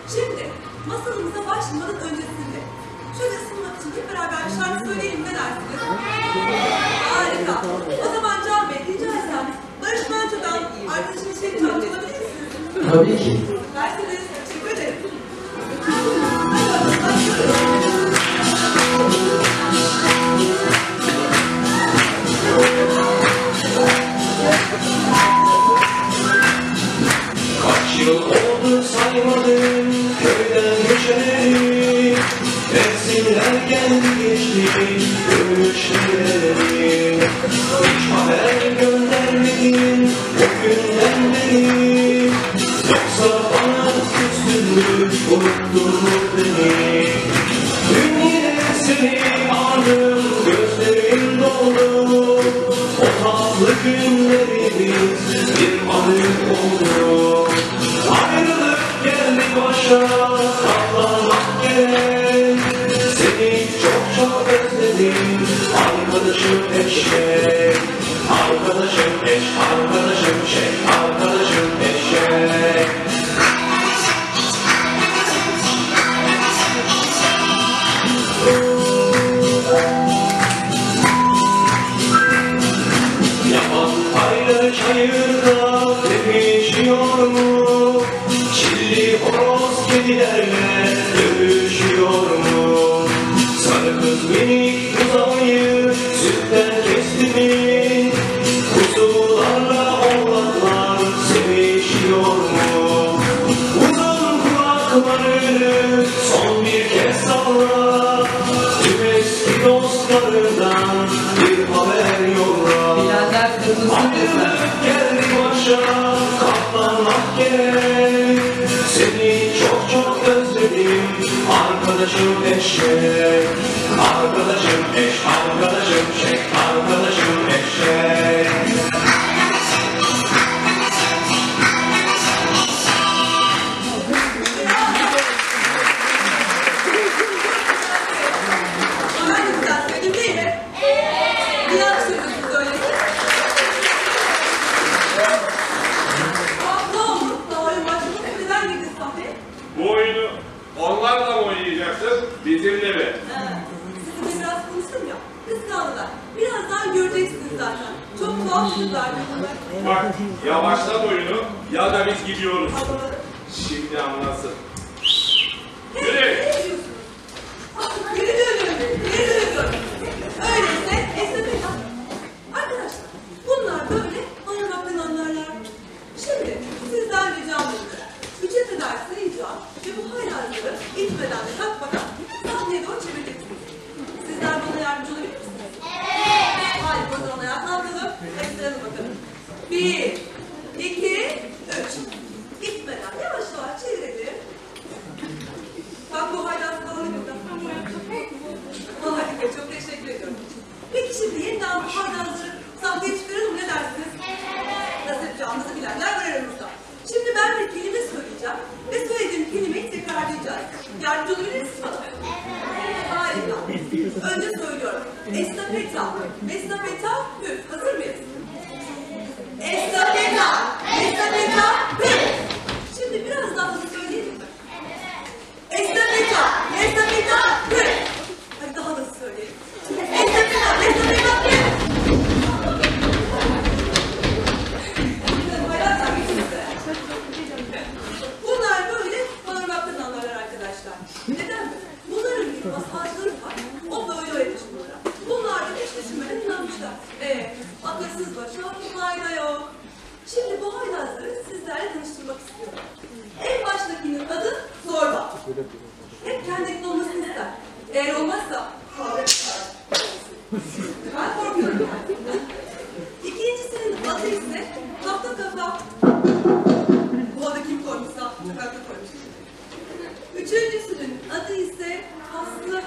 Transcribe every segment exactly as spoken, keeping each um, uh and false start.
Şimdi masalımıza başlamadan öncesinde şöyle ısınmak için hep beraber bir şarkı söyleyelim, ne dersiniz? Harika. O zaman Can Bey, rica etsem Barış Manço'dan arkadaşımız şey çalabilir misiniz? Tabii ki. Verseniz, teşekkür ederim. Kaç yıl oldu saymadım köyden göçeleri, mevsimler geldi geçti görüşmeleri. Hiç haber göndermedin o günden beri, yoksa bana küstün mü, unuttun mu beni? Dün yine seni aradım, gözlerim doldu, o tatlı günlerimiz bir anı oldu. Ayrılık geldi başa, katlanmak gerek. Seni çok çok özledim, arkadaşım eşek. Arkadaşım eş, arkadaşım şey, arkadaşım eşek. Yaman ayla çayırda tepişiyor mu? Çilli horoz kedilerle dövüşüyor mu? Sarı kız minik buzamayı sütten kesti mi? Kuzularla oğlanlar sevişiyor mu? Uzun kulaklarını son bir kez salla, tüm eski dostlarından bir haber yolla. Ayrılık geldi başa, katlanmak gerek. Seni çok çok özledim, arkadaşım eşek. Arkadaşım eş, arkadaşım şek, arkadaşım eşek. Ömer de güzel söyledim değil mi? Evet. Bir yanlış söylüyorsunuz öyle. Aa, ne oldu? Daha oyun başladı. Neden girdin sahne? Bu oyunu onlarla mı oynayacaksın, bizimle mi? Evet. Sizinle biraz konuştum ya. Kıskandılar. Birazdan göreceksiniz zaten. Çok tuhaf çocuklar bunlar. Bak, yavaşlat oyunu ya da biz gidiyoruz. Anlamadım. Şimdi anlasın. Hey, Yürü. ne yapıyorsunuz? Ah, geri dönüyorum. Geri dönüyorum. Öyleyse esnafet al. Arkadaşlar, bunlar böyle anlamaktan anlarlar. Şimdi sizden ricam olur. Üçe kadar sayacağım ve bu hayranları itmeden de takmadan sahneye doğru çevireceksiniz. Sizler bana yardımcı olabilir misiniz? Evet. Hadi o zaman ayağa kalkalım. Ekstralım bakalım. Bir, iki, üç. İtmeden yavaş yavaş çevirelim. Bak bu hayran kalanı burada. Harika, çok teşekkür ediyorum. Peki şimdi yeniden bu hayranları sahneye çıkaralım, ne dersiniz? Evet. Nasıl yapacağımızı bilenler var aramızda. Şimdi ben bir kelime söyleyeceğim ve söylediğim kelimeyi tekrarlayacağız. Yardımcı olabilir misiniz bana? Evet. Harika. Önce söylüyorum. Estafeta. Estafeta, hüf. Hazır mıyız? Estafeta. Estafeta, hüf. Şimdi biraz daha hızlı söyleyelim mi? Estafeta. Estafeta, hüf. Hadi daha hızlı söyleyelim. Estafeta. Estafeta, hüf. Bunlar böyle bağırmaktan anlarlar arkadaşlar. Neden mi? Bunların bir masajları var. O böyle öğretmiş bunlara. Bunlar da hiç düşünmeden inanmışlar. Eee akılsız başa fayda yok. Şimdi bu haylazları sizlerle tanıştırmak istiyorum. En baştakinin adı Zorba. Hep kendinin olmasını ister. Eğer olmazsa ben korkuyorum. İkincisinin adı ise Tahta Kafa. Bu adı kim koymuşsa sokakta koymuş. Üçüncüsünün adı ise Aslı.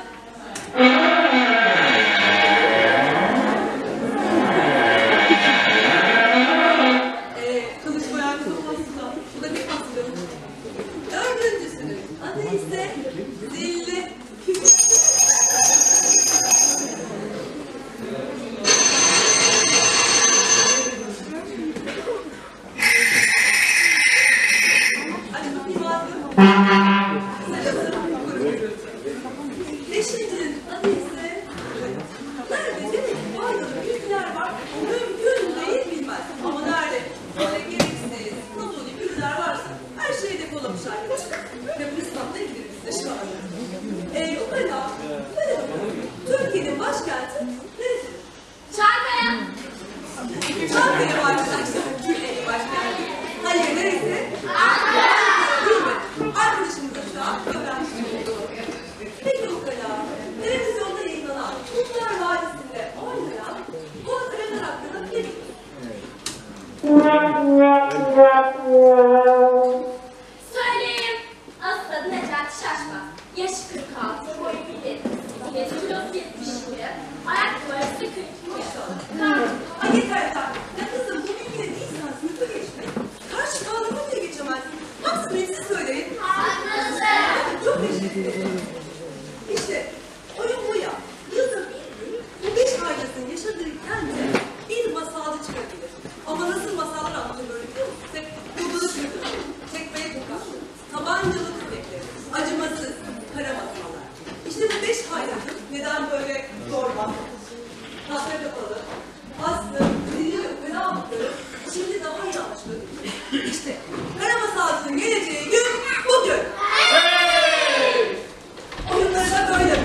Eee kılıç boyan kafasında. Bu da bir Aslı. Dördüncüsünün adı ise Zilli. Hadi bakayım ağzını. çıkıp reprezentantla ilgili bizde şu anda. Ee, ukala, böyle bakalım. Türkiye'nin başkenti neresi? Çankaya. Çankaya arkadaşlar. Türkiye'nin başkenti. Hayır, neresi? Ankara. Değil mi? Arkadaşımıza şu an öğrenmiş olduk. Peki ukala, televizyonda yayınlanan Kurtlar Vadisi'nde oynayan bu karakter hakkında ne biliyorsun? Söyleyeyim. Asıl adı Necati Şaşmaz. Yaşı kırk altı, boyu bir yetmiş, kilosu yetmiş iki, ayak numarası kırk iki. Ay yeter yeter. Ya kızım bu bilgiyle değilsen sınıfı geçmek. Karşı kaldırma bile geçemezsin. Maksimum siz söyleyin. Haklısın. Çok teşekkür ederim. İşte oyun bu ya. Yılda bir gün bu beş ailesinin yaşadığı kente bir masalcı çıkabilir. Ama nasıl masallar anlatılır biliyor musun? Tek kurbalı kırdı, tekmeye tokat, tabancalı tüfekleri, acımasız, kara masallar. İşte bu beş hayatın neden böyle zorba, tasma kapalı, hasta, dili ve fena yaptığı şimdi daha iyi anlaşılıyor. İşte kara masalcının geleceği gün bugün. Oyunları da böyle.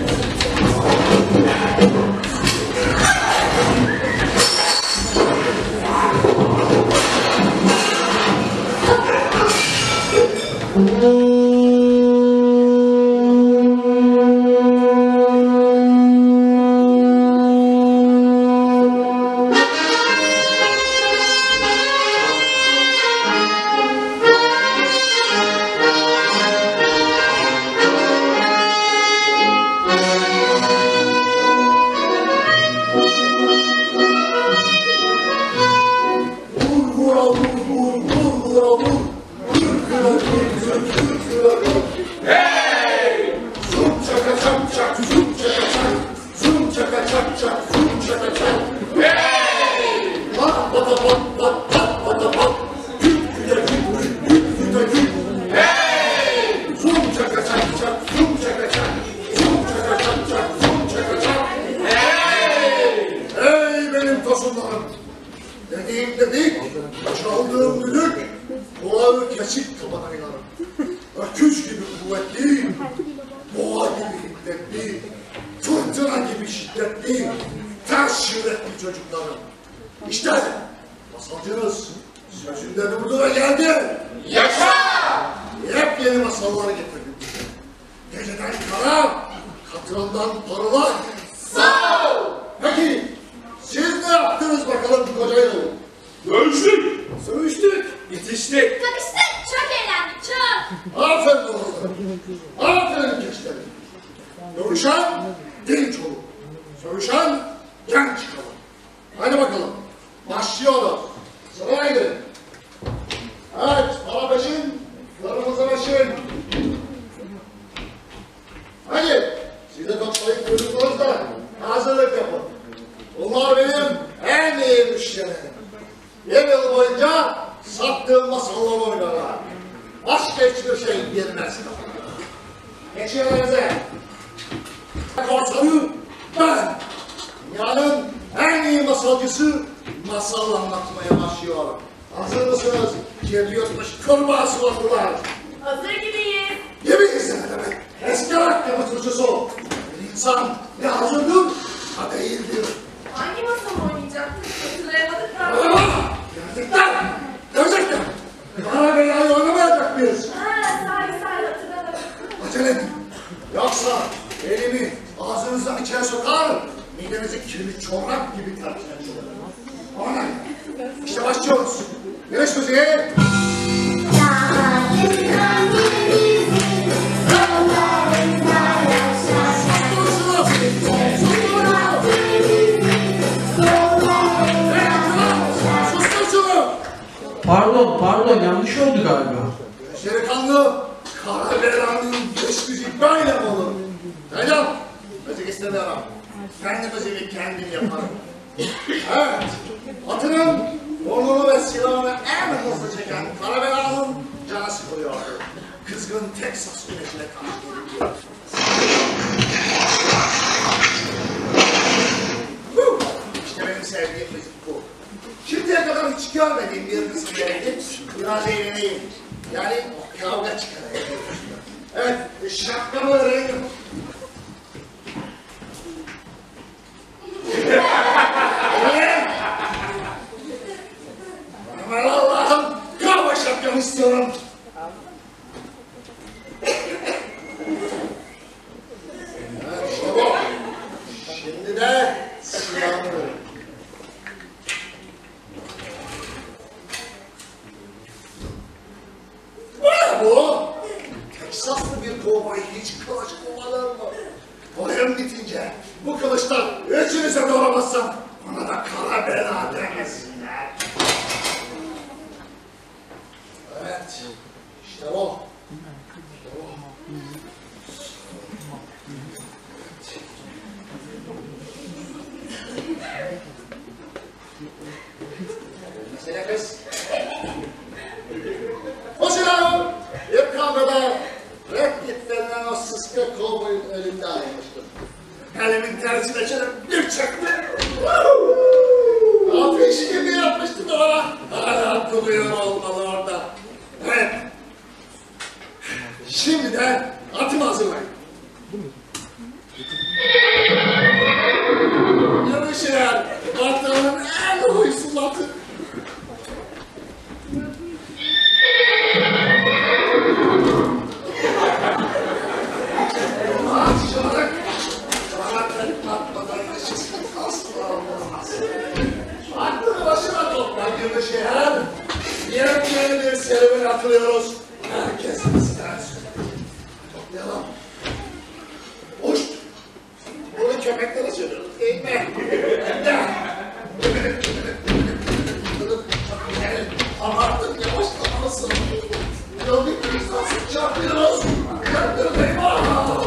Dediğim dedik, çaldığım düdük, boğağı kesik tabanıyla. Öküz gibi kuvvetli, boğa gibi hiddetli, fırtına gibi şiddetli, ters şiddetli çocuklarım. İşte masalcınız sözünde durdu ve geldi. Yaşa! Yepyeni masalları getirdim. Geceden kara, katırından parılar. Sağ ol! Peki, siz ne yaptınız bakalım koca yıl? Dövüştük! Sövüştük. Yetiştik! Kapıştık. Çok eğlendik. Çok. Aferin oğlum. Aferin gençlerim. Dövüşen dinç olur. Sövüşen genç kalır. Hadi bakalım. Başlıyoruz. Sıraya girin. Evet, para peşin, kırmızı peşin. Hadi, siz de toplayıp çocuklarınızla hazırlık yapın. Bunlar benim en iyi müşterilerim. Bir yıl boyunca sattığım masallar oynarlar. Başka hiçbir şey girmez. Geçin yerinize. Korsanı ben. Dünyanın en iyi masalcısı masal anlatmaya başlıyor. Hazır mısınız? Kirli yutmuş kurbağası oldular. Hazır gibiyiz. Gibiyiz ne demek? Eski ayakkabı turşusu. Bir insan ne hazırdır, ha değildir. Hangi masal oynayacaktık? Hatırlayamadık da. Ah! Gerçekten! Gerçekten! Bana belayı oynamayacak mıyız? Ha, sahi sahi hatırladım. Acele edin. Yoksa elimi ağzınızdan içeri sokar, midenizi kirli çorak gibi tercih ederim. Ona İşte başlıyoruz. Güneş müziği. Pardon, pardon, yanlış oldu galiba. Delikanlı, kara belanın geç müzik böyle mi olur? Hocam, müzik istemiyorum. Kendi müziğimi kendim yaparım. Evet, atının burnunu ve silahını en hızlı çeken kara belanın canı sıkılıyor. Kızgın Texas güneşine karşı geliyor. İşte benim sevdiğim müzik bu. Şimdiye kadar hiç görmediğim bir kısmı geldi. Biraz eğleneyim. Yani kavga çıkarayım. şapkamı vereyim. Evet. Aman Allah'ım, kavga şapkamı istiyorum. Evet, işte bu. Şimdi de silahımı. Bu ne bu? Teksaslı bir kovboy hiç kılıç kullanır mı? Oyun bitince bu kılıçtan üçünüze doğramazsam ona da kara bela demesinler. Evet, işte o. İşte o. Mesele kız. O silahı ilk kavgada Red Kit denilen o sıska kovboyun önünde almıştım. Elimin tersine çelip bir çaktı. Ateş gibi yapmıştı duvara. Hala duruyor olmalı orada. Evet. Şimdi de atımı hazırlayın. Yarışır. Atımın en huysuz atı. Açarak kanatları patladan yaşasın asla olmaz. Aklını başına topla Gümüşehir. Yeni bir serüvene atılıyoruz. Herkes ister. Toplayalım. Uç. Bunu köpeklere söylüyoruz değil mi? Ama artık yavaşlamalısın. Yol bir insansız çarpıyoruz. Çarpıyoruz eyvah.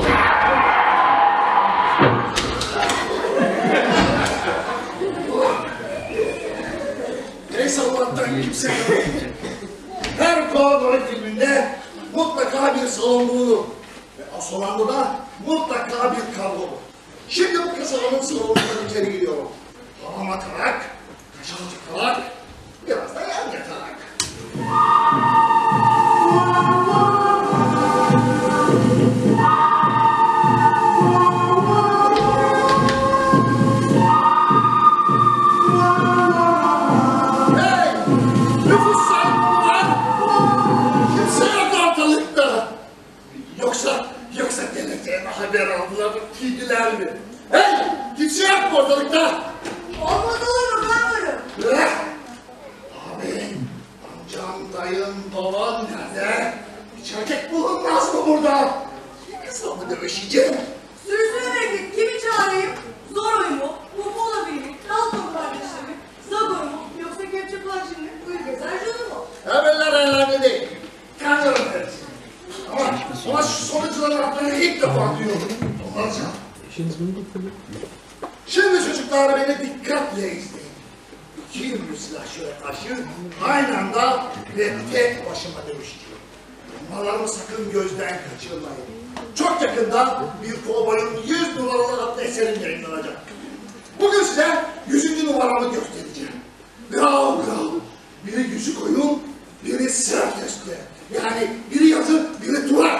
Neyse Allah'tan kimse yok. Her kovboy filminde mutlaka bir salon bulunur. Ve o salonda da mutlaka bir kavga olur. Şimdi bu kasabanın salonundan içeri giriyorum. Babam atarak, kaşını çıkarak, biraz da yan yatarak. Hey! Nüfus sahibi var! Kimse yok ortalıkta! Yoksa, yoksa geleceğime haber aldılar mı, bildiler mi? Hey! Kimse yok mu ortalıkta? Olmadı olur mu? Ben varım. Ne? Abin, amcam, dayın, baban nerede? Hiç erkek bulunmaz mı burada? Kızla mı dövüşeceğim? Sürüsüne beklet. Kimi çağırayım? Zoro'yu mu? Mumu olabilir mi? Dalton kardeşleri mi? Zagor mu? Yoksa Kepçe Planşin mi? Buyur gezer John'u mu? Haberler önemli değil. Tanıyorum hepsini. Ama, ama şu sonuçların adlarını ilk defa duyuyorum. Olmazca. Şimdi çocuklar beni dikkatle izleyin. İki yönlü silahşöre karşı aynı anda ve tek başıma dövüşeceğim. Numaralarımı sakın gözden kaçırmayın. Çok yakında bir kovboyun yüz numaralı adlı eserim yayınlanacak. Bugün size yüzüncü numaramı göstereceğim. Grav grav. Biri yüzü koyun, biri sert üstü. Yani biri yazı, biri durak.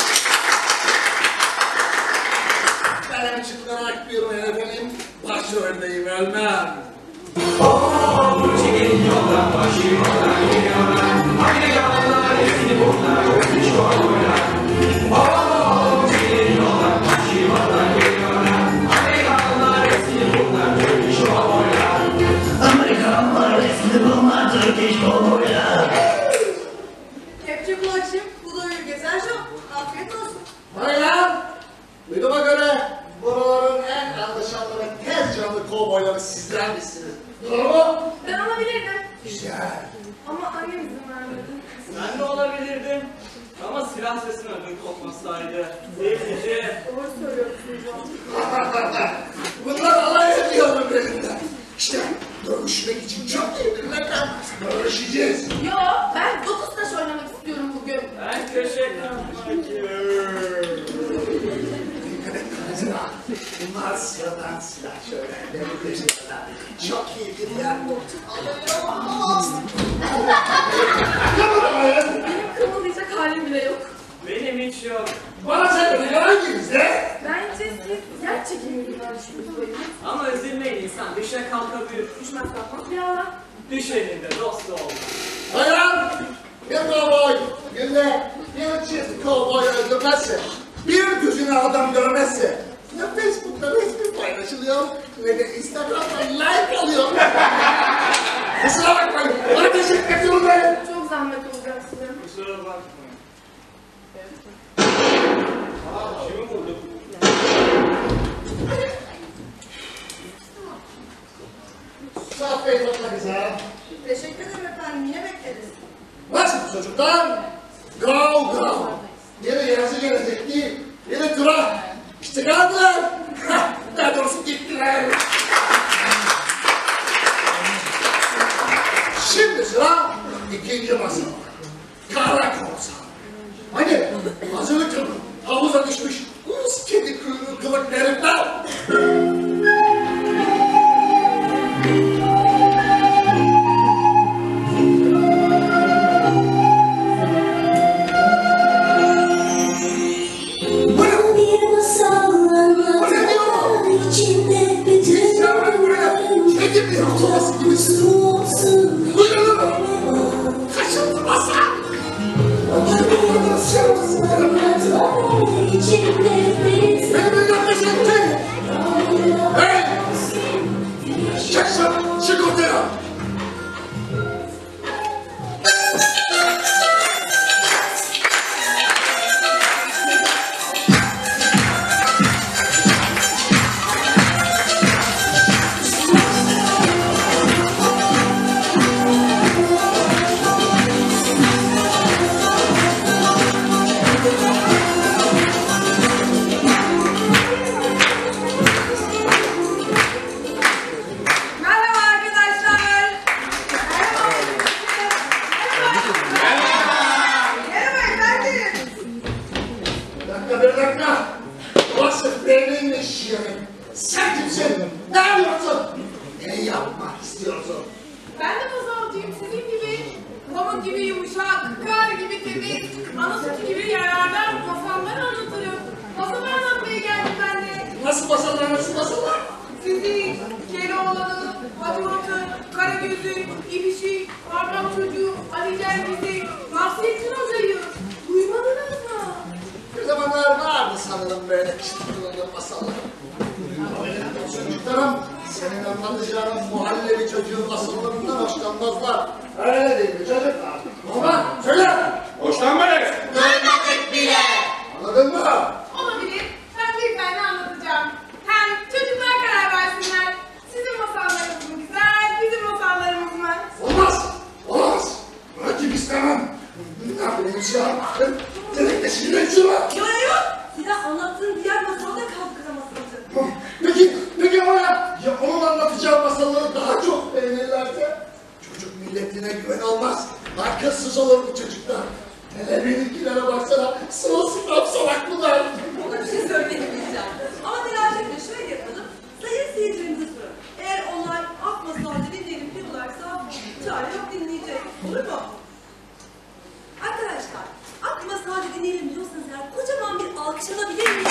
Kalem çıtırarak bir efendim, başroldeyim ölmem. Çekilin yoldan başı yoldan geliyorlar. Aynı yalanlar hepsini bunlar ölmüş kovboylar. Oh, çekilin yoldan başı yoldan geliyorlar. Amerikanlar hepsini bunlar Turkish kovboylar. Amerikanlar hepsini bunlar Turkish kovboylar. Kepçe Planşin, bu da buyur gezer John. Afiyet olsun. Bayan, duyduğuma göre buraların en anlaşanlı ve tez canlı kovboyları sizler misiniz? Doğru mu? Ben olabilirdim. Güzel. Ama annem izin vermedi. Ben de olabilirdim. Ama silah sesine ödüm kopmasaydı. Sevgili. Doğru söylüyorsun John. Bunlar alay ediyor benimle. İşte dövüşmek için çok iyi bir rakam. Dövüşeceğiz. Yo, ben dokuz taş oynamak istiyorum bugün. Ben köşe kalmak Dikkat et kızına. Bunlar sıradan silah şöyle. Ne bu köşeler. Çok iyi bir yer bu. Alıyorum. Benim kımıldayacak halim bile yok. benim hiç yok. Bana sen ne hanginiz ne? Bence siz yer çekimi gibi düşünüyorsunuz. Ama üzülmeyin insan düşe kalkabilir. Düşmez kalkmaz bir Allah. Düşeninde dostu olmaz. Hayır! Bir kovboy günde bir çift kovboy öldürmezse, bir düzine adam görmezse, ne Facebook'ta resmi paylaşılıyor, ne de Instagram'da like alıyor. Kusura bakmayın, bana teşekkür ediyorum ben. Çok zahmet olacak size. Kusura bakmayın. Kimi vurdu? Sağ Facebook'ta güzel. Teşekkür ederim efendim. Yine bekleriz. Nasıl çocuklar? Go go! Biri yazı gelecekti, biri tura. İşte geldiler. Hah, daha doğrusu gittiler. Şimdi sıra ikinci masa. Kara korsa. Hadi hazırlık yapın. Havuza düşmüş uz kedi kuyruğu kılık herifler. Bir masal anlatır içinde bütün Gel buraya. Kedi bir hatırası gibisin. olsun. Buyurun. Kaçıldı masa. Bir masal anlatır içinde bir Beni nefes etti. Hey! Çıksın, çık ortaya. Merhaba arkadaşlar. Merhaba efendim. Bir dakika, bir dakika. Burası benim iş yerim. Sen kimsin? Ne yapıyorsun? Ne yapmak istiyorsun? Ben de masalcıyım sizin gibi. Pamuk gibi yumuşak, kar gibi temiz, ana sütü gibi yerlerden masallar anlatırım. Masallar anlatmaya geldim ben de. Nasıl masallar, nasıl masallar? Sizi, Keloğlan'ı, Fatma'tı, Karagöz'ü, İbiş'i, Parmak Çocuğu, Ali Cengiz'i, Nasrettin Hoca'yı duymadınız mı? Bir zamanlar vardı sanırım böyle çıtırlı masallar. Benim çocuklarım senin anlatacağın muhallebi çocuğun masallarından hoşlanmazlar. Öyle değil mi çocuklar? Ama söyle! Hoşlanmayız. Anladık bile. Anladın mı? Olabilir. Ben bir tane anlatacağım. Hem çocuklar karar versinler. Sizin masallarınız mı güzel, bizim masallarımız mı? Olmaz! Olmaz! Rakip istemem. Ne yapayım ya? Demek de sinirlen şuna. Yok yok. Size anlattığım diğer masalda kalkıra masaldı. Peki, peki ama ya, ya onun anlatacağı masalları daha çok beğenirlerse? Çocuk milletine güven olmaz. Arkasız olur bu çocuklar. Hele benimkilere baksana, sırılsıklam salaklılar. Ona bir şey söyleyemeyeceğim. Ama telaş etme, şöyle yapalım. Sayın seyircilerimize sorun. Eğer onlar ak masalda dinleyelim diyorlarsa çare yok, dinleyecek. Olur mu? Arkadaşlar, ak masalda dinleyelim diyorsanız eğer kocaman bir alkış alabilir miyiz?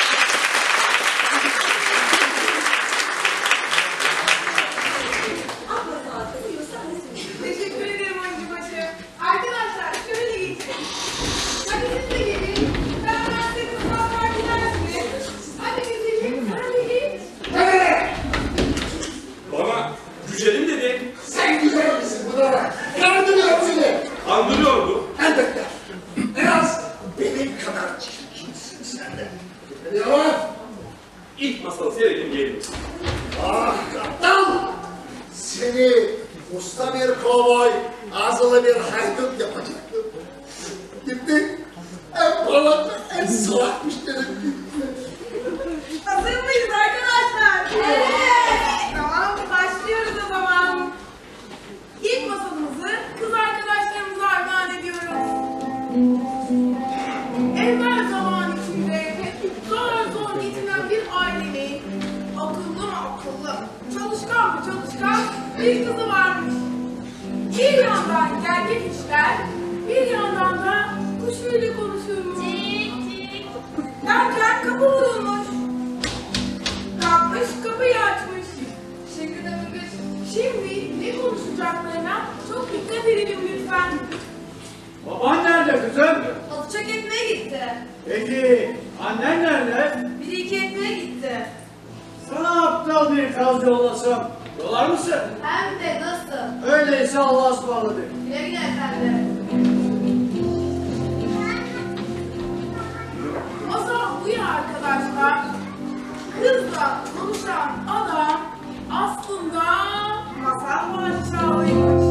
Ak masalda dinliyorsanız Teşekkür ederim oyuncubaşı. Arkadaşlar şöyle geçin. Hadi siz de gelin. Ben ben size masallar dilersiniz. Hadi güzelim, hadi git. Nereye? Bana güzelim dedi. Sen güzel misin buna bak. Kandırıyorum seni. Andırıyordu. Elbette. En az benim kadar çirkinsin sen de. Ne yalan? İlk masalı seyredin gelin. Ah kaptan! Seni usta bir kovboy, ağzılı bir haydut yapacaktım. Gitti. En parlak, en salak müşterim gitti. Hazır mıyız arkadaşlar? Evet. Tamam, başlıyoruz o zaman. İlk masalımızı kız arkadaşlarımıza armağan ediyoruz. Evvel zaman içinde zor zor geçinen bir ailenin akıllı mı akıllı, çalışkan mı çalışkan bir kızı varmış. Bir yandan gerçek işler, bir yandan da kuşuyla konuşuyormuş. Cik cik. Derken kapı vurulmuş. Kalkmış kapıyı açmış. Şimdi de Mıgır. Şimdi ne konuşacaklarına çok dikkat edelim lütfen. Baban nerede kızım? Alçak etmeye gitti. Peki annen nerede? Bir iki etmeye gitti. Sana aptal bir kaz yollasam yolar mısın? Hem de nasıl? Öyleyse Allah'a ısmarladık. Güle güle efendim. Masal bu ya arkadaşlar. Kızla konuşan adam aslında masal padişahıymış.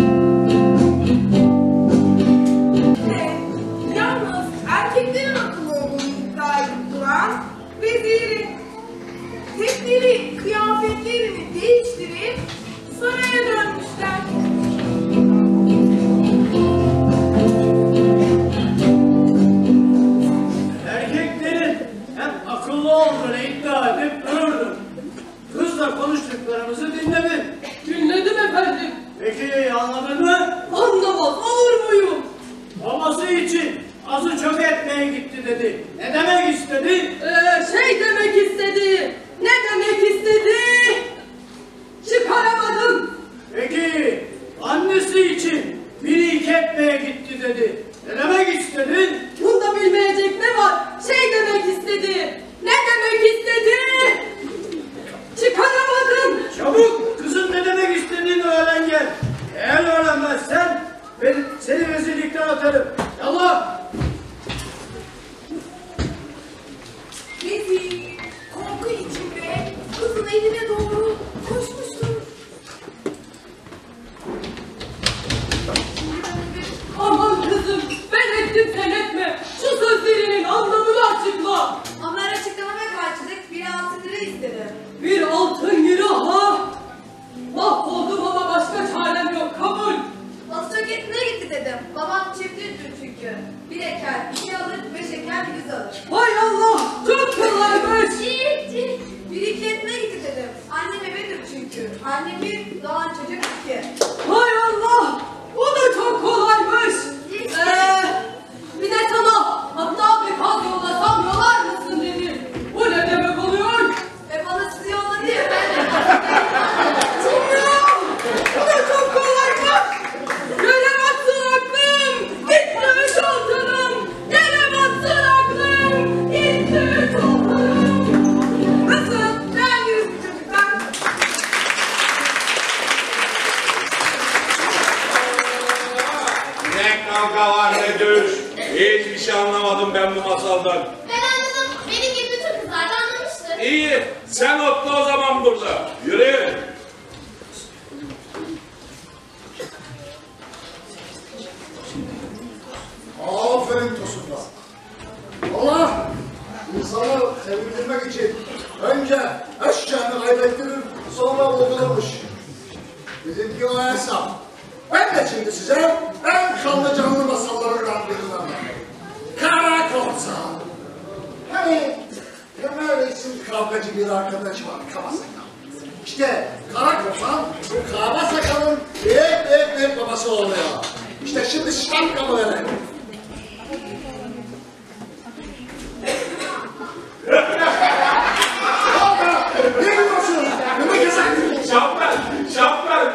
Ve yalnız erkeklerin akıllı olduğunu iddia edip duran veziri. Tekleri kıyafetlerini değiştirip saraya dönmüşler. Erkeklerin hem akıllı olduğunu iddia edip dururdun. Kızla konuştuklarımızı dinledin. Dinledim efendim. Peki anladın mı? Anlamaz olur muyum? Babası için azı çok etmeye gitti dedi. Ne demek istedi? Ee, şey demek istedi. Ne demek istedi? Çıkaramadım. Peki annesi için biri iki etmeye gitti dedi. Ne demek istedi? Bunda bilmeyecek ne var? Şey demek istedi. Ne demek istedi? Çıkaramadım. Çabuk kızın ne demek istediğini öğren gel. Eğer öğrenmezsen ben seni rezillikten atarım. Yallah. Vezir korku içinde kızın eline doğru koşmuştu. Aman kızım ben ettim sen etme. Şu sözlerinin anlamını açıkla. Onlar açıklamaya karşılık bir altın lira istedi. Bir altın lira ha. Mahvoldum ama başka çarem yok kabul. Alçak etmeye gitti dedim. Babam çiftliktir çünkü. Bir eker, iki alır, beş eker, yüz alır. Hay Allah çok kolaymış. Cik cik. Bir iki etmeye gitti dedim. Annem ebedir çünkü. Annem bir, doğan çocuk iki. Hay Allah bu da çok kolaymış. Ee, bir de sana hatta bir kaz yollasam yolar mısın dedi. Bu ne demek oluyor? Ve bana sizi yolladı ya ben. Ya, bu da çok kolaymış. Yere batsın aklım, gitti üç altınım. Yere batsın aklım, gitti üç altınım. Nasıl? Beğendiniz mi çocuklar? Ne kavga var ne dövüş. Hiçbir şey anlamadım ben bu masaldan. Ben anladım. Benim gibi bütün kızlar da anlamıştır. İyi, sen otla o zaman burada. Yürü. Aferin Tosun'la. Allah insanı sevindirmek için önce eşyanı kaybettirir, sonra vurgulamış. Bizimki o hesap. Ben de şimdi size en kanlı canlı masallarından birini anlatayım. Kara Korsan. Hani Temel Reis'in kavgacı bir arkadaşı var, kaba sakal. İşte Kara Korsan, bu kaba sakalın büyük büyük büyük babası oluyor. İşte şimdi şapkamı verelim. Ne gülüyorsunuz? Ne gezer? Şapkan, şapkan.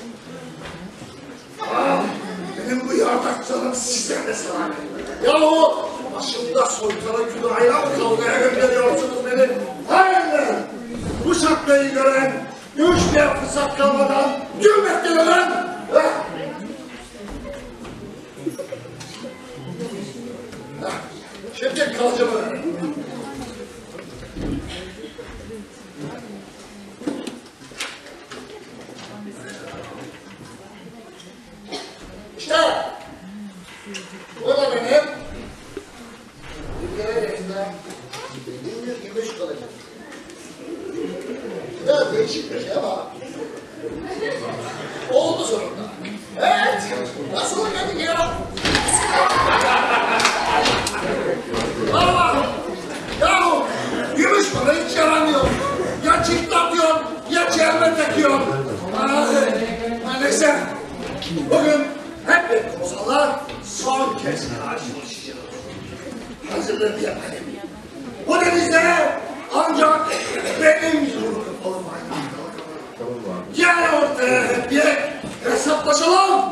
Benim bu yardakçılarım sizden de sana. Yahu başımda soykara külahıyla mı kavgaya gönderiyorsunuz beni? Hayır! Bu şapkayı gören, görüşmeye fırsat kalmadan gülmekten ölen! Şimdi kalıcımı verin. İşte bu da benim bir kere resmde gündüz gümüş kılıcım. Biraz değişik bir şey ama oldu sonunda. Evet, nasıl geldik ya? Ama yahu gümüş bana hiç yaramıyor. Ya çıtlatıyor ya çelme takıyor. Neyse bugün hep bir kozallar son kez karşılaşıyor. hazırlığını yapayım. Bu denizde ancak benim yumru kapalı maydan kalkabilir. Gel ortaya hep diye hesaplaşalım.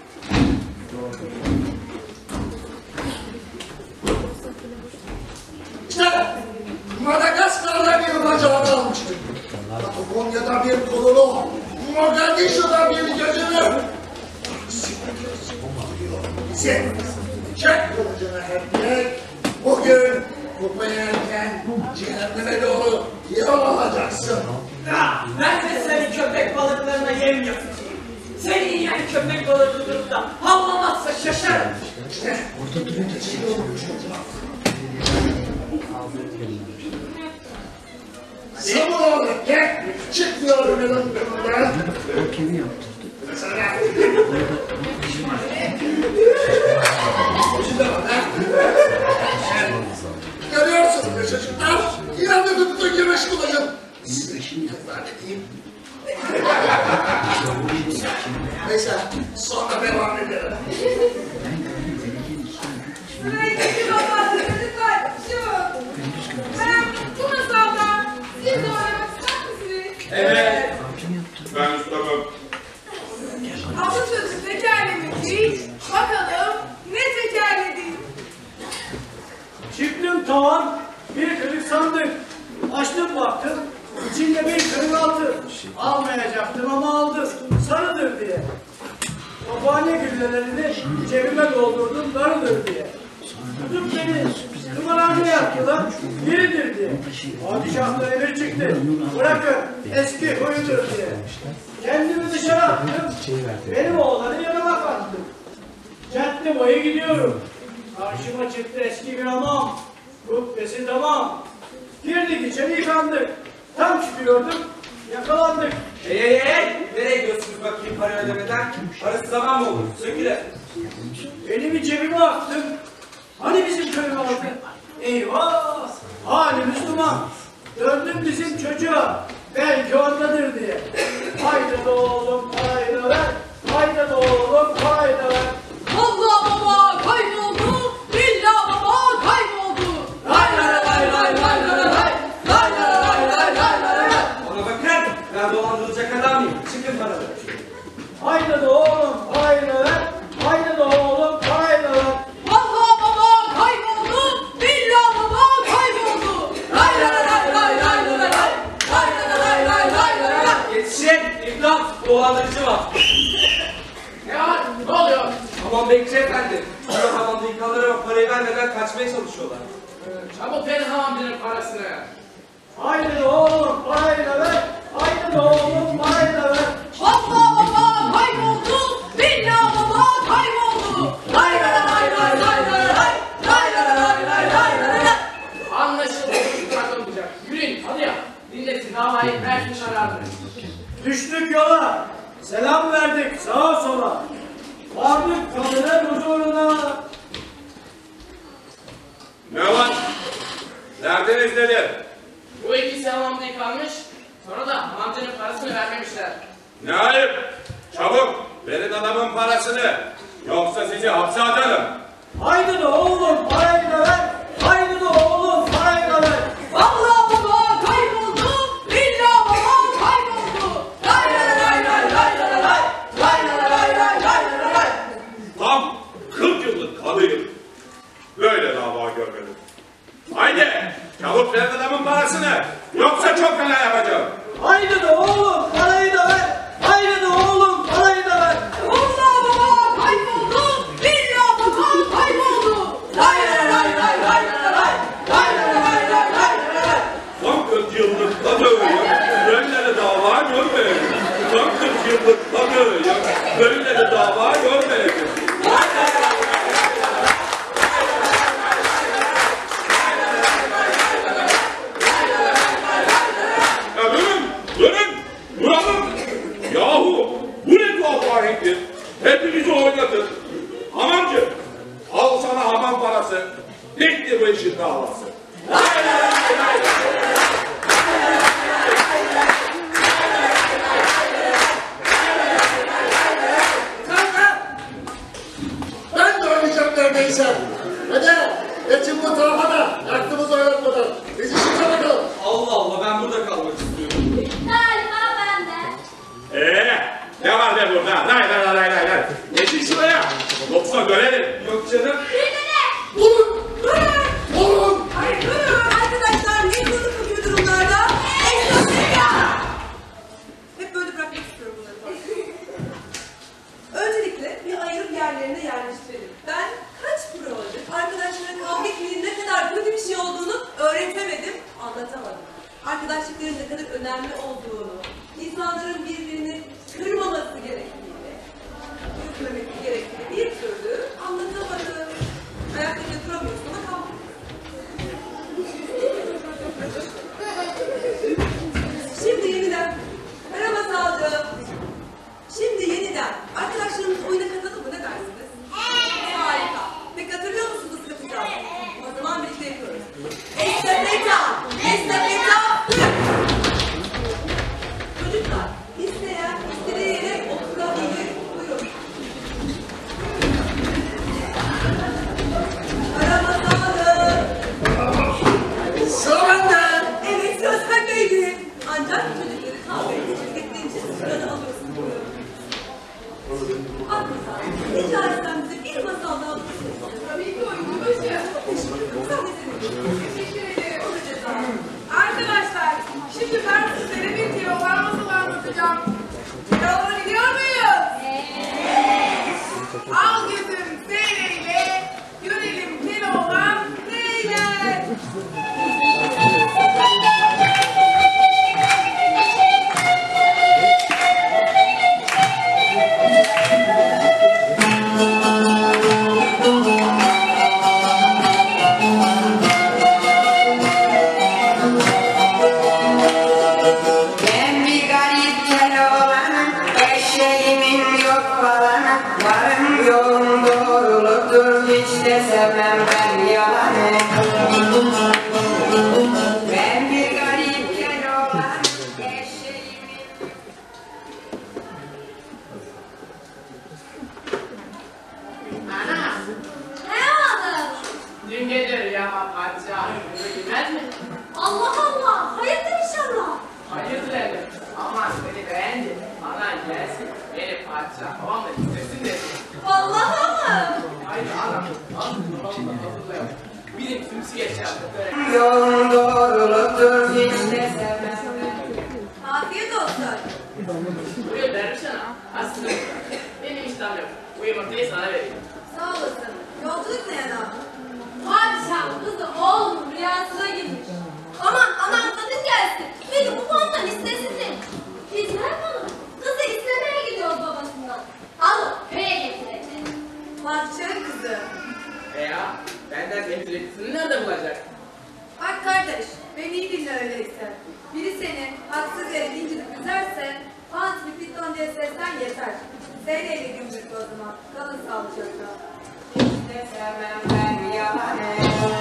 İşte Madagaskar'da bir bacağını almıştım. Patagonya'da bir kolunu, Mogadishu'da bir gözünü. Sen çek kılıcını hep diye bugün kupa yerken cehenneme doğru yol alacaksın. Ha, ben de seni köpek balıklarına yem yapacağım. Seni yiyen köpek balığı tutup da havlamazsa şaşarım. İşte orada durunca çekiyormuş çocuğa. Sabır gel, çıkmıyorum yanım önümden. Kimi yaptı? Mesela. Görüyorsunuz be çocuklar, İran'da tuttuğun gibi meşgul olacağım. Size şimdi ifade edeyim. Neyse, sonra devam edelim. Sıradaki baba, çocuklar, şu. Ben bu masalda siz de oynamak ister misiniz? Evet. Ben ustamım. Atasözü tekerlemeyi bakalım ne tekerledi? Çıktım tavan, bir kırık sandık. Açtım baktım, içinde bir kırık altın. Almayacaktım ama aldım, sarıdır diye. Babaanne güllelerini cebime doldurdum, darıdır diye. Tutup beni tımarhaneye yaptılar, biridir diye. Padişahlar emir çıktı, bırakın eski huyudur diye. Kendimi dışarı attım, benim oğlanı yanıma kattım. Cadde boyu gidiyorum. Karşıma çıktı eski bir hamam. Kubbesi tamam. Girdik içeri yıkandık. Tam çıkıyorduk, yakalandık. Hey hey hey! Nereye gidiyorsunuz bakayım para ödemeden? Parası zaman mı olur? Söküle. Elimi cebime attım. Hani bizim köy vardı? Eyvah! Halimiz duman. Döndüm bizim çocuğa. Belki oradadır diye. Haydi da oğlum parayı da ver. Haydi da oğlum parayı da ver. Allah baba kayboldu, billah baba kayboldu. Lay lay lay lay lay lay lay. Lay lay lay lay lay lay lay. Ona bakın! Ben dolandırılacak adam mıyım? Çıkın paraları. Haydi da oğlum parayı da ver. Haydi da oğlum parayı da ver. Allah baba kayboldu, billah baba kayboldu. Lay lay lay lay lay lay lay. Lay lay lay lay lay lay lay. Yetişin! İmdat! Dolandırıcı var. Ne var? Ne oluyor? Aman bekçi efendi. Şu hamamda yıkanlara parayı vermeden kaçmaya çalışıyorlar. Çabuk verin hamamcının parasını. Haydi da oğlum parayı da ver. Haydi da oğlum parayı da ver. Allah baba kayboldu, billah baba kayboldu. Lay lay lay lay lay lay lay. Lay lay lay lay lay lay lay. Anlaşıldı. Bırakılmayacak. Yürüyün hadi ya. Dinletin davayı versin kararını. Düştük yola. Selam verdik sağa sola. Vardık kadının huzuruna. Ne var? Neredeniz dedi? Bu ikisi hamamda yıkanmış, sonra da hamamcının parasını vermemişler. Ne ayıp? Çabuk verin adamın parasını. Yoksa sizi hapse atarım. Haydi de oğlum parayı da ver. Haydi de oğlum parayı da ver. Allah baba kayboldu, billah baba kayboldu. Lay lay lay lay lay lay lay. Lay lay lay lay lay lay lay. Tam kırk yıllık kadıyım. Böyle dava görmedim. Haydi çabuk verin adamın parasını. Yoksa çok fena yapacağım. Haydi de oğlum parayı da ver. Haydi de oğlum parayı da ver. Allah baba kayboldu, billah baba kayboldu. Lay lay lay lay lay lay lay. Lay lay lay lay lay lay. Tam kırk yıllık kadıyım. Böyle dava görmedim. Tam kırk yıllık kadıyım. Böyle dava görmedim. Ya durun, durun, duralım. Yahu bu ne tuhaf ahittir. Hepimizi oynatın. Hamamcı, al sana hamam parası. Bitti bu işin davası. Ben de oynayacağım neredeyse. Hadi, geçin bu tarafa da. ne kadar önemli olduğunu, insanların birbirini kırmaması gerektiğini, yıkmaması gerektiğini bir türlü anlatamadı. Ayakta duramıyorsun ama kalk. Şimdi yeniden, merhaba Salcığım. Şimdi yeniden, arkadaşlarımız oyuna katalım mı, ne dersiniz? Harika. Peki hatırlıyor musunuz katacağız? O zaman birlikte yapıyoruz. Estafeta! Estafeta! Çocuklar, isteyen istediği yere oturabilir. Buyurun. Merhaba Salcığım. Sıra bende. Evet, sıra sendeydi. Ancak çocukları kahveye gittiğin için sıranı alıyorsun. Arkadaşlar, rica etsem bize bir masal daha okursunuz. Tabii ki oyuncubaşı. Sen de senin. Teşekkür ederim. Arkadaşlar, şimdi ben sizlere bir Keloğlan masalı anlatacağım. Keloğlan'ı biliyor muyuz? Al gözüm seyreyle, görelim Keloğlan neyler. Ben bir garip Keloğlan'ım, eşeğimin yok falanı, varım yoğum doğruludur, hiç de sevmem ben yalanı. Ben bir garip Keloğlan'ım, eşeğimin... Ana, Ne oğlum? dün gece rüyama padişahın yüzü gülmez mi? Allah Allah, hayırdır inşallah. Hayır dedim. Aman seni beğendi. Anan gelsin. Beni padişah babamla istesin dedi. Vallahi mı? Haydi anam. Aslında babamla hatırlayalım. Bizim tümsü yaşadıkları. Yoğum doğruludur, hiç de sevmem ben. Afiyet olsun. Buyur dervişana. Aslında benim iştahım yok. Bu yumurtayı sana vereyim. Sağ olasın. Yolculuk ne yana? Padişah kızı oğlum rüyasına girmiş. Aman aman kadın gelsin. Beni bu konudan istesin demiş. Biz ne yapalım? Kızı istemeye gidiyoruz babasından. Alın köye getirecek. Padişahın kızı. Veya benden getireceksin nerede bulacak? Bak kardeş, beni iyi dinle öyleyse. Biri seni haksız yere incitip üzerse, Antip Piton diye seslen yeter. Seyreyle gümrük o zaman. Kalın sağlıcakla. Hiç de sevmem ben yalanı.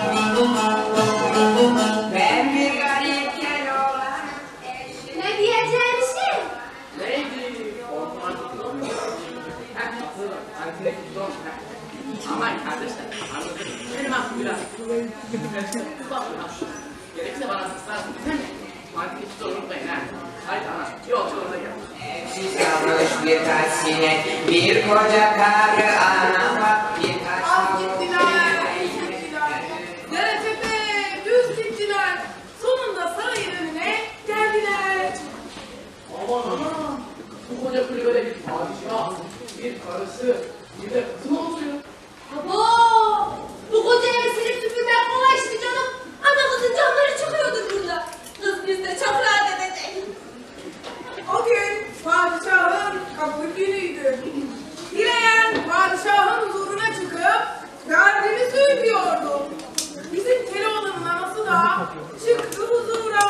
Ben bir garip Keloğlan'ım, eşeğimin... Ne diyeceğin şey? Neydi? Ormantik olmuş. Heh, hatırladım. Antinek olmuş. Aman kardeşler, anladım. Benim aklım biraz. Bak lan. Gerekirse bana sıksarsın değil mi? Antinek unutmayın ha. Haydi ana, yolculuğuna gel. Evsiz kalmış birkaç sinek, bir koca karı ana var, birkaç Az gittiler, gittiler. Dere tepe, düz gittiler. Sonunda sarayın önüne geldiler. Aman aman. Bu koca kulübede bir padişah, bir karısı, bir de kızı oluyor. Abo! Bu koca evi silip süpürmek kolay işte canım. Ana kızın canları çıkıyordur burada. Kız bizde çok rahat edecek. O gün padişahın kabul günüydü. Dileyen padişahın huzuruna çıkıp derdini söylüyordu. Bizim Keloğlan'ın anası da çıktı huzura.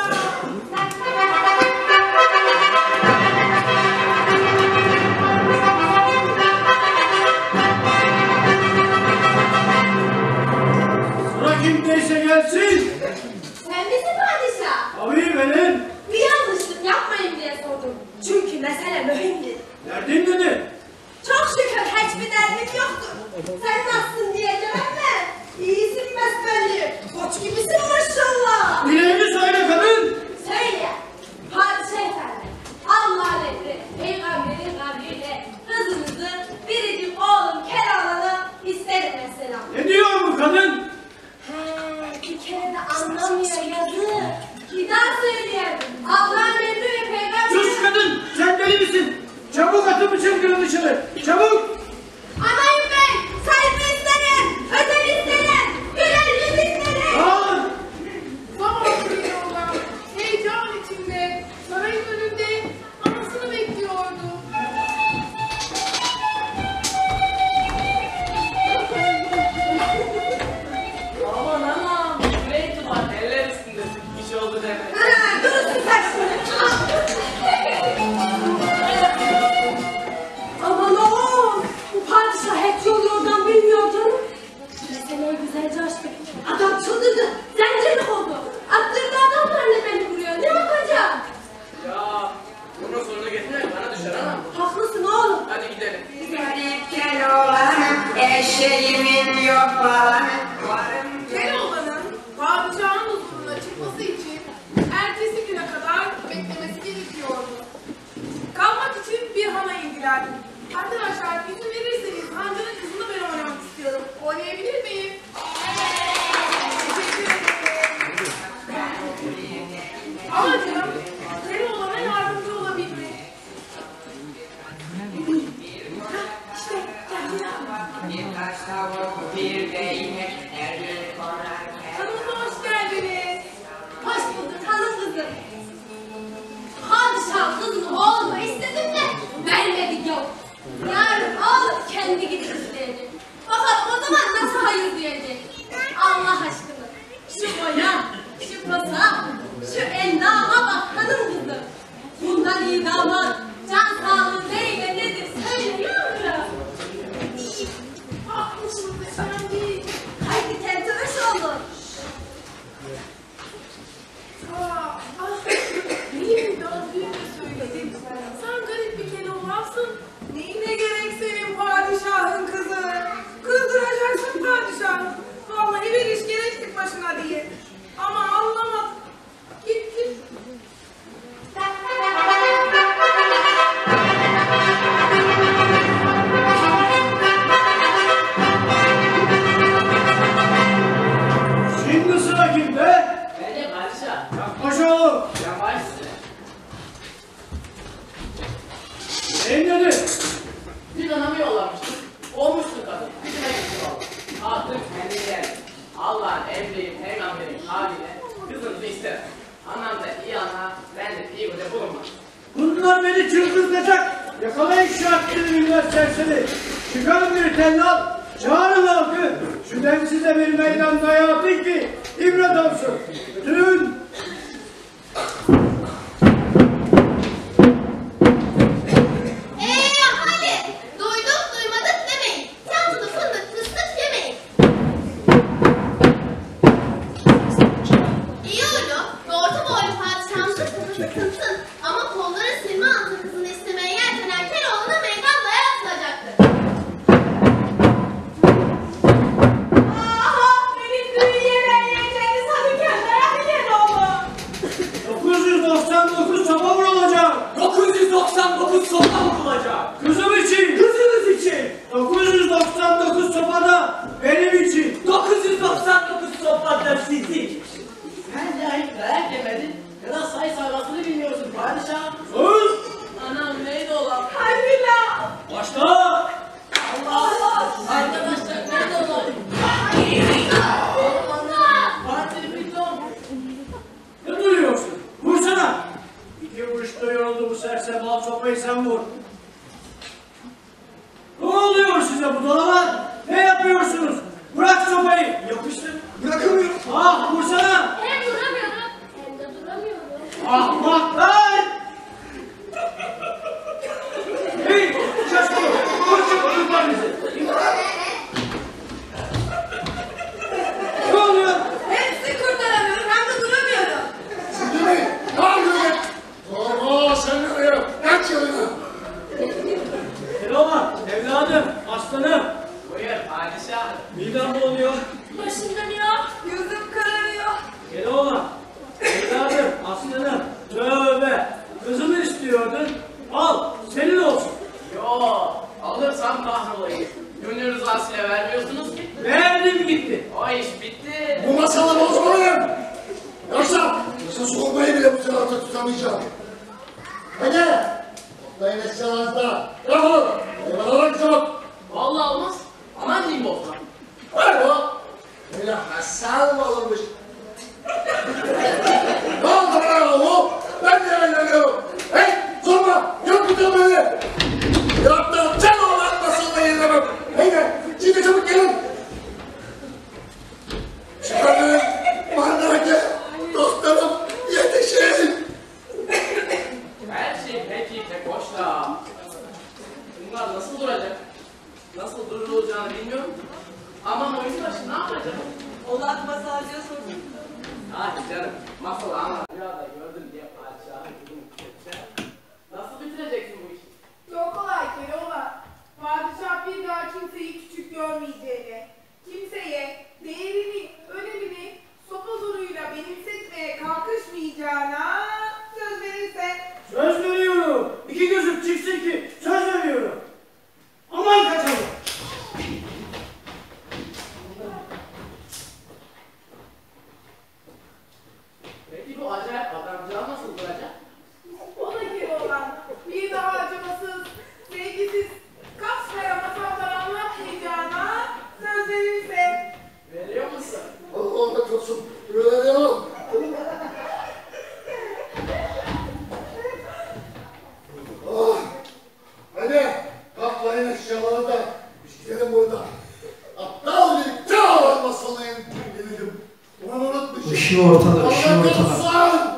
Sıra kimdeyse gelsin. Sen misin padişah? Tabii benim. Bir yanlışlık yapmayın diye sordum. Çünkü mesele mühimdir. Derdin nedir? Çok şükür hiçbir derdim yoktur. Sen nasılsın diyeceğim mi? İyisin besbelli. Koç gibisin maşallah. Dileğini söyle kadın. Söyle. Padişah efendi. Allah'ın emri, peygamberin kabriyle kızınızı biricik oğlum Keloğlan'ı isterim mesela. Ne diyor bu kadın? He, bir kere de anlamıyor yazık. Bir daha söyleyeyim. Allah'ın emri ve peygamberin... Sus kadın, sen deli misin? Çabuk atın bıçakları dışarı, çabuk! Aman bey, saygı isterim, ödül isterim, güler yüz isterim. Aa! Zavallı Keloğlan heyecan içinde şey oldu deme. Ha, durursun sen şimdi. Aman oğlum, bu padişah et yolu oradan bilmiyor canım. Meseleyi güzelce açtık. Adam çıldırdı, zencilik oldu. Attırdı adamlarla beni buraya, ne yapacağım? Ya bunun sonunu getirmek bana düşer ama. Haklısın oğlum. Hadi gidelim. Garip Keloğlan'ım, eşeğimin yok falanım. Varım Keloğlan'ın padişahın huzuruna çıkması için ertesi güne kadar beklemesi gerekiyordu. Kalmak için bir hana indiler. Arkadaşlar izin verirseniz Hancı'nın kızını ben oynamak istiyorum. Oynayabilir miyim? Teşekkür ederim. Amacım Keloğlan'a yardımcı olabilmek. İşte geldiler. birkaç tavuk, bir de inek, her gün konarken. Hanımıma hoş geldiniz. Hoş bulduk hanım kızım. Padişah kızını oğluma istedim de vermedik yok. Yarın oğlum kendi gidip isteyecek. Bakalım o zaman nasıl hayır diyecek. Allah aşkına. Şu boya, şu posa, şu endama bak hanım kızım. Bundan iyi damat, can sağlığı neyle nedir söyle yavrum. Haklısınız efendim. Haydi kentoş olun. Aa, ah, neyim daha dün de söyledim. Sen garip bir Keloğlansın. Neyine gerek senin padişahın kızı? Kızdıracaksın padişahı. Vallahi bir iş gerektik başına diye. Ama anlamadım. Git git. Şimdi sıra kimde? Bence padişah. Yaklaş oğlum. Yaparsın. Neyin nedir? Bir anamı yollamıştım. Olmuşsun kadın. Gücüne gitti valla. Artık kendi geldi. Allah'ın emri, peygamberin kavliyle kızınızı isterim. Anam da iyi ana, ben de iyi koca bulunmaz. Bunlar beni çıldırtacak. Yakalayın şu hakkını serseri. Çıkarın bir tellal. Çağırın halkı. Şu densize bir meydan dayatın ki ibret olsun. Götürün. Eee hadi. Duyduk duymadık demeyin. Çantada fındık fıstık yemeyin. İyi oldu. Orta boylu padişahımızı kızı sıkıntın. Ama kolları silme altı kızını istemeye yeltenen Keloğlan'a meydan dayatılacaktır. Aha benim düğün yemeğine kendi sanırken merak eden oğlum. dokuz yüz doksan dokuz sopa vurulacak. dokuz yüz doksan dokuz sopa vurulacak. Kızım için. Kızınız için. dokuz yüz doksan dokuz sopa da benim için. dokuz yüz doksan dokuz sopa da sizin. Sen de hiç dayak yemedin. Ya da sayı saymasını bilmiyorsun padişah. Sus. Anam neydi o lan? Kalbila. Başla. Allah! Arkadaşlar nerede olan? Partili piton. Ne duruyorsun? Vursana. İki vuruşta yoruldu bu sersem. Al sopayı sen vur. Ne oluyor size budalalar? Ne yapıyorsunuz? Bırak sopayı. Yapıştır. Bırakamıyorum. Ah vursana. Hem duramıyorum hem de duramıyorum. Ahmaklar. Hey şaşkın. Koşun kurtar bizi. Ne oluyor? Hepsi kurtaramıyorum hem de duramıyorum. Şimdi mi? Ne yapıyorsun? Torba sen nereye? Kaç yılına? Keloğlan, evladım, aslanım. Buyur padişah. Midem bulanıyor. Başım dönüyor. Gözüm kararıyor. Keloğlan, evladım, aslanım. Tövbe. Kızımı istiyordun. Al, senin olsun. Yo, alırsam kahrolayım. Gönül rızasıyla vermiyorsunuz ki. Verdim gitti. O iş bitti. Bu masalı bozmayın. Yoksa, yoksa soğumayı bile bu tarafta tutamayacağım. Hadi. Toplayın eşyalarınızda. Yapın. Eyvallah çok. Vallahi olmaz. Aman diyeyim bozma. Var bu. Öyle hasal mı olurmuş? Ne oldu bana oğlum? Ben de eğleniyorum. Hey, sorma. Yok mu beni? Yaptım. Sen oğlan nasıl da yenilemem. Hey de, şimdi çabuk gelin. Çıkarın. Mandalaki. Dostlarım. Sahi canım, masal ama rüyada gördüm diye padişahın kızını tüketse. Nasıl bitireceksin bu işi? Çok kolay Keloğlan. Padişah bir daha kimseyi küçük görmeyeceğini, kimseye değerini, önemini sopa zoruyla benimsetmeye kalkışmayacağına söz verirse. Söz veriyorum. İki gözüm çıksın ki söz veriyorum. Aman kaçalım. Peki bu acayip adamcığa nasıl duracak? O da Keloğlan. Bir daha acımasız, sevgisiz, kaç kere masallar anlatmayacağına söz verirse. Veriyor musun? Allah'ım olsun. Veriyorum. Ah, hadi kaplayın eşyaları da biz gidelim buradan. Aptal bir çağ masalıyım dedim. Onu unutmuşum. Işığı ortada, ışığı Allah ortada. korusun.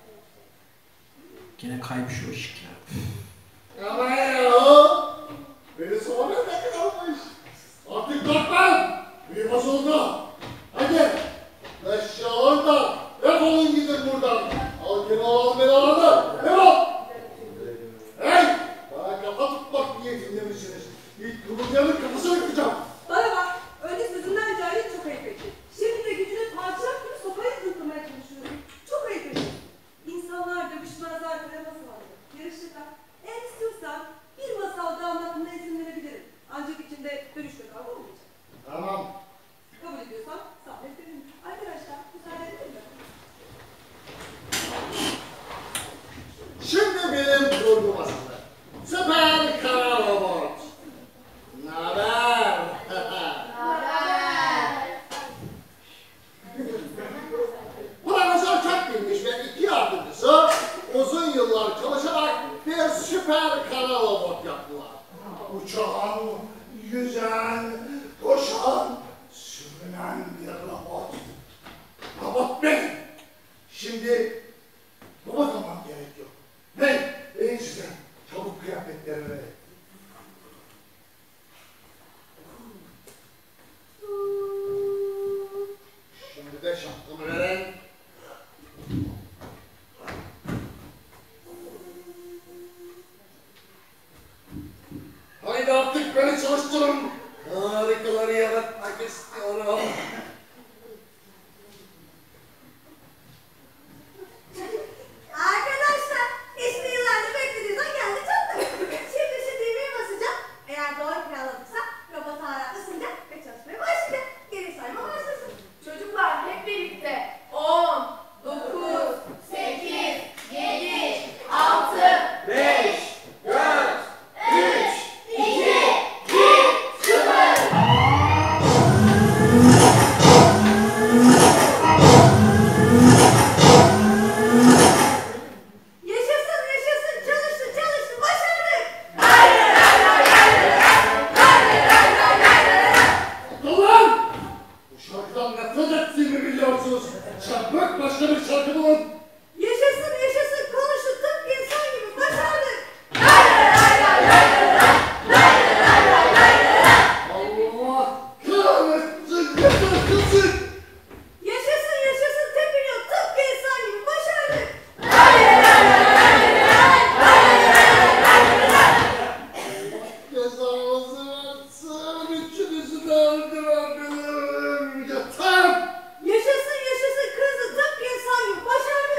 Gene kaymış o ışık ya. Ama ya, beni sonra ne kalmış? Artık korkmam. Bir bozuldu. Hadi, eşyaları da defolun gidin buradan. Al Keloğlan beni aradı. Defol. Hey, bana kafa tutmak niyetinde misiniz? İlk kılıcının kafasını kıracağım. Bana bak, önce sözünden cahil çok ayıp ettin. Şimdi de gücünü padişah gibi sopayı zırtlamaya çalışıyorsun. Çok ayıp ettin. İnsanlar dövüşmezler, kare masalları. Yarışırlar. Eğer istiyorsan bir masal daha anlatmana izin verebilirim. Ancak içinde dövüşme kavga olmayacak. Tamam. Kabul ediyorsan sabret dedim. Arkadaşlar, müsaade edin mi? Şimdi benim kurgu masalı. Süper Kara Robot. Naber? Profesör Çakbilmiş ve iki yardımcısı uzun yıllar çalışarak bir süper kara robot yaptılar. Uçan, yüzen, koşan, sürünen bir robot. Robot benim. Şimdi robot olmam gerekiyor. Ne? Deyin size. Çabuk kıyafetlerimi verin. Şimdi de şapkamı verin. Haydi artık beni çalıştırın. Harikaları yaratmak istiyorum. Arkadaşlar, ismi yıllardır beklediğinizden geldi çattı. Şimdi şu düğmeye basacağım. Eğer doğru planladıksa robot ağır ısınacak ve çalışmaya başlayacak. Geri sayma başlasın. Çocuklar hep birlikte. On, dokuz, sekiz, yedi, altı, Beş, dört, üç, iki, bir, sıfır. Yaşasın yaşasın çalıştı çalıştı başardık. Ulan! Bu şarkıdan nefret ettiğimi biliyorsunuz. Çarpık başka bir şarkı bulun. Yaşasın yaşasın konuştuk tıpkı insan gibi başardık. Allah kahretsin, gebertilsin. Yaşasın yaşasın tepiniyor tıpkı insan gibi başardık. Cezanızı versin, üçünüzü de öldürebilirim. Yeter! Yaşasın yaşasın kızı tıpkı insan gibi başardık.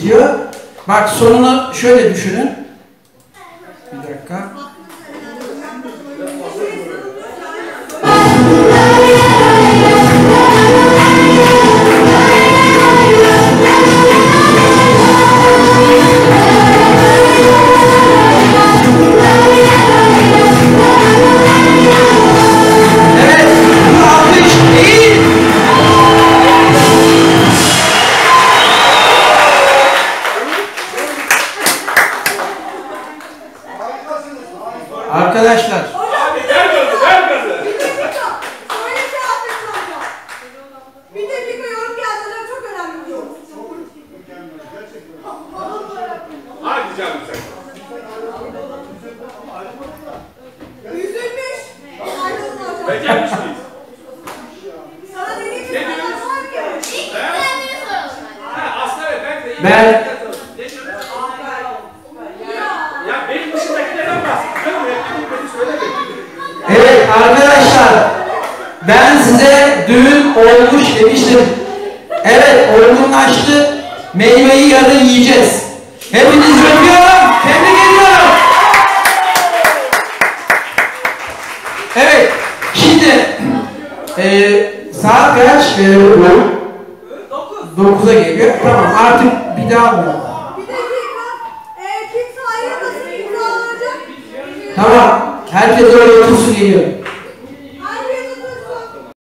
istiyor. Bak sonunu şöyle düşünün. Bir dakika. Arkadaşlar. Abi ver gazı, ver gazı. Bir dakika. Söyle Şahattin Hoca. Bir dakika yorum geldiler. Çok önemli bir yorum. Hadi canım sen. Üzülmüş. Aydın Hoca. Becermiş miyiz? Sana dediğim gibi Ne sana diyorsun? var ya. İlk kendini soralım. Ha, aslında ben de... Ben- Ne diyorsun? Ya benim dışındakilerden bahsedin. Canım reklamı beni söylemeyin. Evet arkadaşlar. Ben size düğün olmuş demiştim. Evet olgunlaştı. Meyveyi yarın yiyeceğiz. Hepinizi öpüyorum. Tebrik ediyorum. Evet. Şimdi eee saat kaç? Eee, dokuza geliyor. Tamam artık bir daha mı? Bir dakika. Ee, kimse ayrılmasın. İmzalanacak. Tamam. Herkes öyle otursun geliyor.